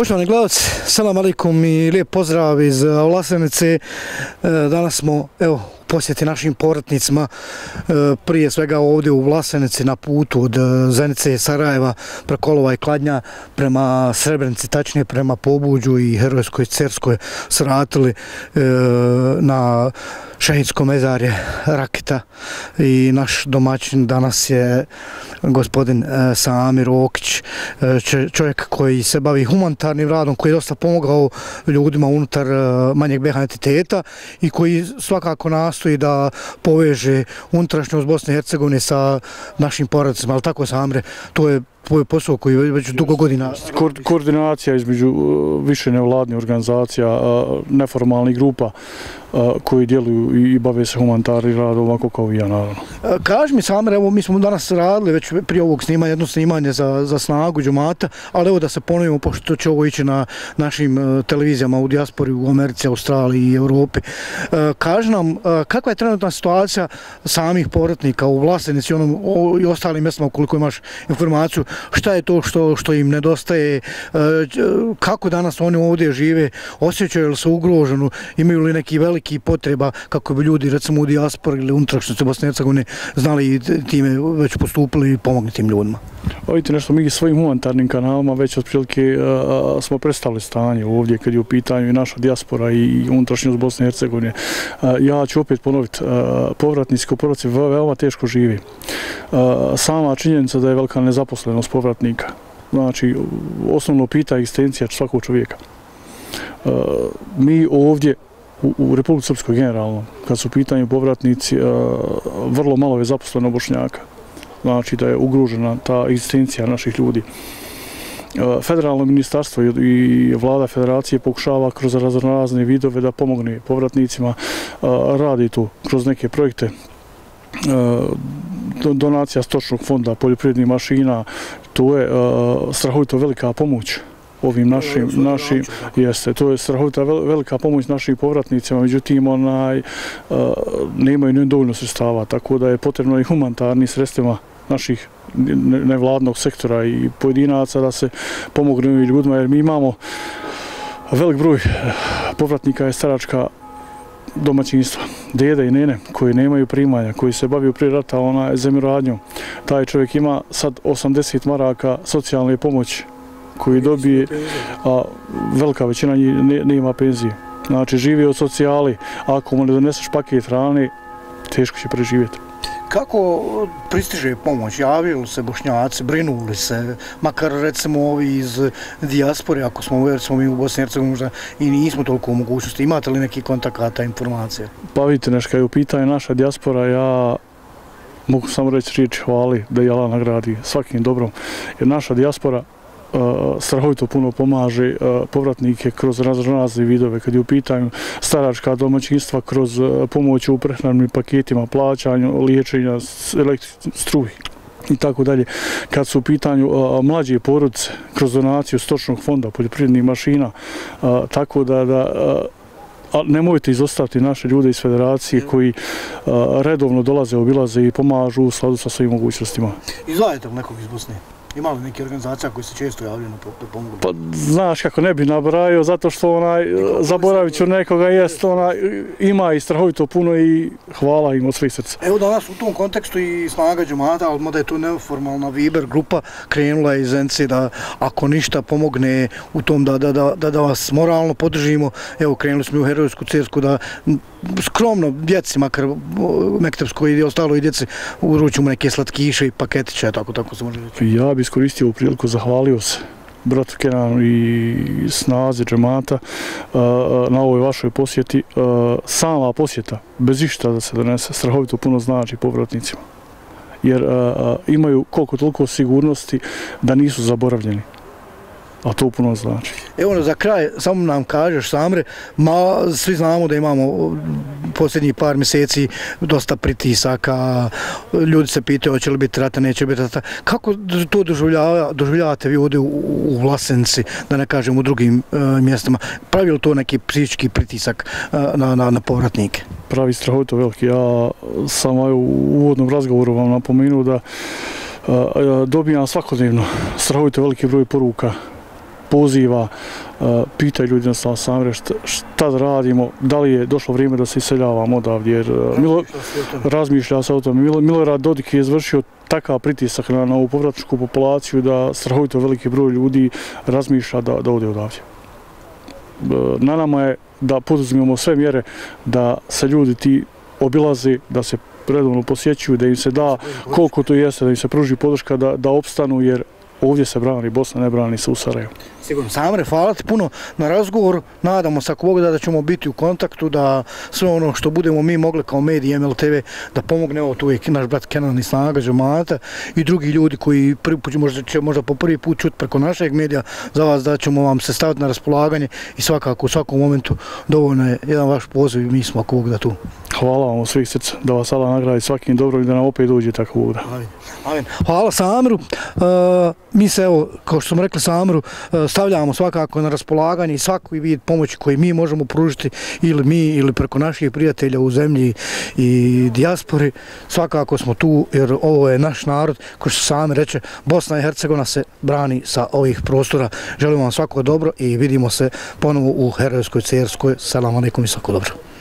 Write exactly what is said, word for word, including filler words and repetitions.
Poštovani gledalci, salam alaikum i lijep pozdrav iz Vlasenice. Danas smo, evo, u posjeti našim povratnicima, prije svega ovdje u Vlasenici na putu od Zenice i Sarajeva preko Olova i Kladnja prema Srebrenici, tačnije prema Pobuđu i Herojskoj Cerskoj, sratili na šehidsko mezarje Rakita i naš domaćin danas je gospodin Samir Okić, čovjek koji se bavi humanitarnim radom, koji je dosta pomogao ljudima unutar manjeg B iH entiteta i koji svakako nastoji da poveže unutrašnjost Bosne i Hercegovine sa našim porodicama, ali tako Samire, to je posao koji već dugo godina... Koordinacija između više nevladnih organizacija, neformalnih grupa koji djeluju i bave se humanitarnim radom, ovako kao i ja, naravno. Kaži mi, Samir, evo mi smo danas radili već prije ovog snimanja, jedno snimanje za, za snagu džemata, ali evo da se ponovimo, pošto će ovo ići na našim televizijama u dijaspori, u Americi, Australiji i Europi. Kaži nam, kakva je trenutna situacija samih povratnika u Vlasenici onom, i ostalim mjestima, koliko imaš informaciju, šta je to što, što im nedostaje, kako danas oni ovdje žive, osjećaju li se ugroženo, imaju li neki veliki potreba kako bi ljudi recimo u dijaspori ili unutrašnjosti Bosne i Hercegovine znali i time već postupili i pomogli tim ljudima. Vidite nešto, mi svojim humanitarnim kanalima već otprilike smo predstavili stanje ovdje kad je u pitanju i naša dijaspora i unutrašnjost Bosne i Hercegovine. Ja ću opet ponoviti, povratnici kao povratnici veoma teško živi. Sama činjenica da je velika nezaposlenost povratnika, znači osnovno pita egzistencija svakog čovjeka. Mi ovdje u Republici Srpskoj generalno, kad su u pitanju povratnici, vrlo malo je zaposleno Bošnjaka. Znači da je ugrožena ta egzistencija naših ljudi. Federalno ministarstvo i vlada federacije pokušava kroz raznorazne vidove da pomogne povratnicima, radi to kroz neke projekte, donacija stočnog fonda, poljoprivrednih mašina, to je strahovito velika pomoć ovim našim, našim, jeste, to je strahovita velika pomoć našim povratnicima, međutim onaj, nemaju ni dovoljno sredstava, tako da je potrebno i humanitarnim sredstvima naših nevladnog sektora i pojedinaca da se pomogne ovim ljudima, jer mi imamo velik broj povratnika je staračka domaćinstva, dede i nene koji nemaju primanja, koji se baviju prije rata onaj zemljoradnjom. Taj čovjek ima sad osamdeset maraka socijalne pomoći koji dobije, a velika većina njih nema penzije. Znači živi od socijali, ako mu ne doneseš paket hrane, teško će preživjeti. Kako pristiže pomoć? Javili se Bošnjaci, brinuli se, makar recimo ovi iz dijaspore, ako smo, jer smo mi u Bosni i Hercegovini možda i nismo toliko u mogućnosti. Imate li neki kontakata, informacije? Pa vidite, nešto kad je u pitanju naša dijaspora, ja mogu samo reći riječ hvali da je Allah nagradi svakim dobrom, jer naša dijaspora strahovito puno pomaže povratnike kroz razne vidove, kad je u pitanju staračka domaćinstva, kroz pomoć u prehrambenim paketima, plaćanju, liječenja, struji i tako dalje. Kad su u pitanju mlađe porodice, kroz donaciju stočnog fonda, poljoprivrednih mašina, tako da, da nemojte izostaviti naše ljude iz federacije koji redovno dolaze, obilaze i pomažu u skladu sa svojim mogućnostima. Izdvajate li nekog iz Bosne? Ima li neke organizacija koji se često javljaju na pomogu? Pa znaš kako ne bi nabrajao, zato što onaj, zaboravit ću nekoga, jest, onaj, ima i strahovito puno i hvala im od svih srca. Evo danas u tom kontekstu i snaga džemata, ali mada je to neformalna Viber grupa, krenula iz Zenice da ako ništa pomogne u tom da, da, da, da, da vas moralno podržimo. Evo krenuli smo u Herojsku Cersku da skromno djeci, makar mektepskoj i ostalo i djeci, uručimo neke slatkiše i paketiće, tako, tako se može reći. Ja bi iskoristio u priliku, zahvalio se bratu Kenanu i snazi džemata na ovoj vašoj posjeti. Sama posjeta, bez išta da se donese, strahovito puno znači povratnicima. Jer imaju koliko toliko sigurnosti da nisu zaboravljeni. A to puno znači. Evo za kraj, samo nam kažeš, Samire, ma, svi znamo da imamo posljednjih par mjeseci dosta pritisaka, ljudi se pitaju hoće li biti rata, neće biti rata. Kako to doživljava, doživljavate vi ovdje u, u Vlasenici, da ne kažem u drugim uh, mjestima? Pravi li to neki psihički pritisak uh, na, na, na povratnike? Pravi strahovito veliki. Ja sam u uvodnom razgovoru vam napomenuo da uh, dobijam svakodnevno strahovito veliki broj poruka poziva, pitaju ljudi jednostavno sami šta da radimo, da li je došlo vrijeme da se iseljavamo odavdje, jer razmišlja se o tome. Milorad Dodik je izvršio takav pritisak na ovu povratničku populaciju da strahovito veliki broj ljudi razmišlja da ode odavdje. Na nama je da poduzmemo sve mjere da se ljudi ti obilaze, da se redovno posjećuju, da im se da koliko to jeste, da im se pruži podrška da opstanu, jer ovdje se brani Bosna, ne brani se u Sarajevu. Sigurno. Samre, hvala ti puno na razgovor. Nadamo se ako Bog da ćemo biti u kontaktu, da sve ono što budemo mi mogli kao mediji M L T V da pomogne, evo tu je naš brat Kenan iz Snaga, Džemata i drugi ljudi koji možda će možda po prvi put čuti preko našeg medija za vas, da ćemo vam se staviti na raspolaganje i svakako u svakom momentu dovoljno je jedan vaš poziv i mi smo ako Bog da tu. Hvala vam od svih srca, da vas Allah nagradi svakim dobrom i da nam opet dođe tako Bog da. Amin. Hvala Samru. Mi se, evo, kao što smo rekli Samru, stavljamo svakako na raspolaganje i svaki vid pomoći koji mi možemo pružiti ili mi ili preko naših prijatelja u zemlji i dijaspori. Svakako smo tu jer ovo je naš narod, kao što sami reče, Bosna i Hercegovina se brani sa ovih prostora. Želimo vam svako dobro i vidimo se ponovo u herojskoj Cerskoj. Selam alejkum i svako dobro.